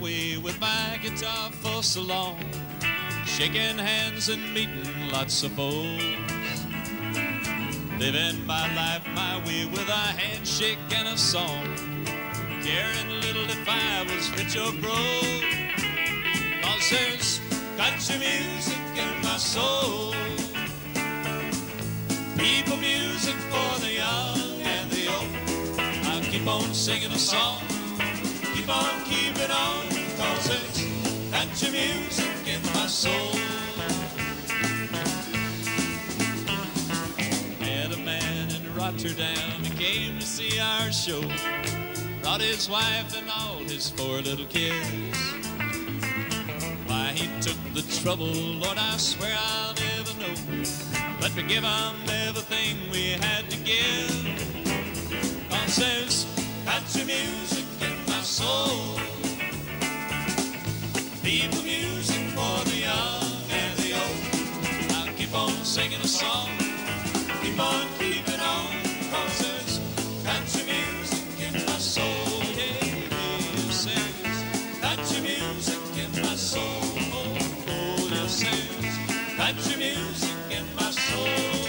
way with my guitar for so long, shaking hands and meeting lots of folks, living my life my way with a handshake and a song, caring little if I was rich or broke, 'cause there's country music in my soul, people music for the young and the old. I'll keep on singing a song, keep on keeping on, 'cause there's country music in my soul. Met a man in Rotterdam, he came to see our show, brought his wife and all his 4 little kids. Why he took the trouble, Lord, I swear I'll never know. Let me give him everything we had to give, 'cause there's country music in my soul, people music for the young and the old. I'll keep on singing a song, keep on keeping on, 'cause there's country music in my soul. Yes, there's country music in my soul. Oh, yes, there's country music in my soul.